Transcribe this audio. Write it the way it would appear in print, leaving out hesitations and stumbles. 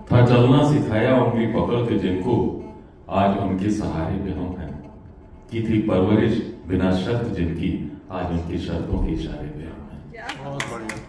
था चलना सिखाया उंगली पकड़ के जिनको, आज उनके सहारे पे हम हैं। की थी परवरिश बिना शर्त जिनकी, आज उनकी शर्तों के इशारे पे हम हैं। बहुत बढ़िया।